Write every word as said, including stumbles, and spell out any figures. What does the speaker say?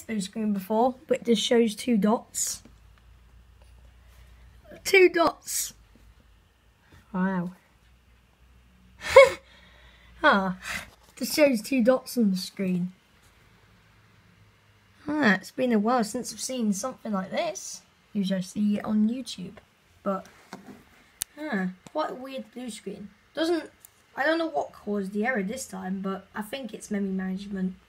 blue screen before, but it just shows two dots. Two dots. Wow. Ah, just shows two dots on the screen. Ah, it's been a while since I've seen something like this. Usually I see it on YouTube, but ah, quite a weird blue screen. Doesn't I don't know what caused the error this time, but I think it's memory management.